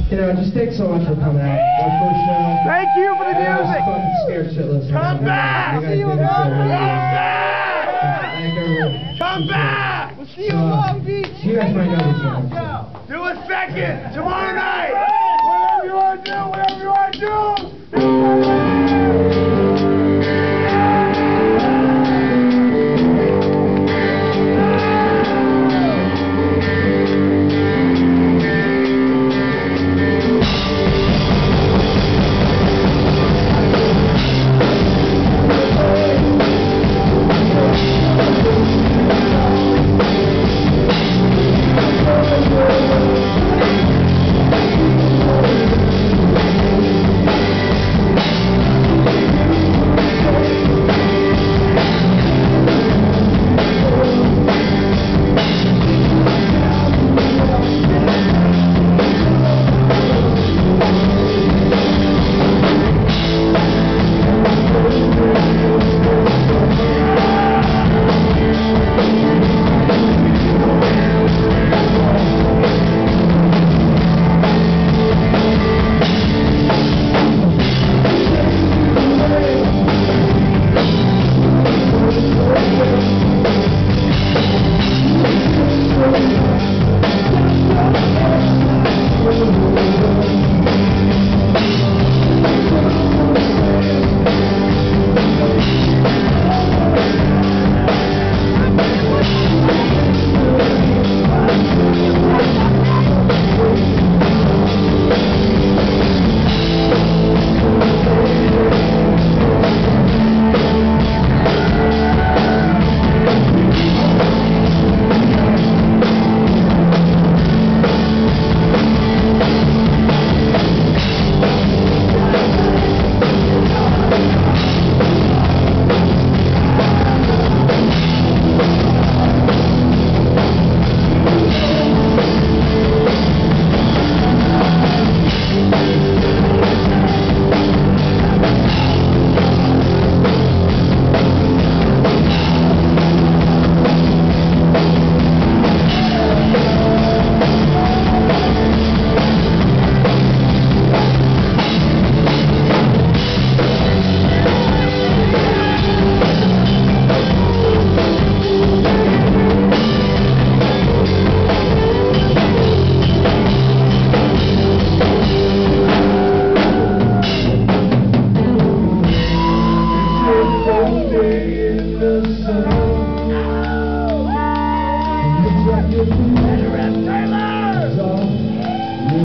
You know, just thanks so much for coming out. Our first show. Thank you for the music. I was fucking scared shitless. Come back! You guys did it so Come back! Come back! We'll see you in Long Beach. You guys might know this one. Do a second tomorrow night. Whatever you want to do, whatever you want to do.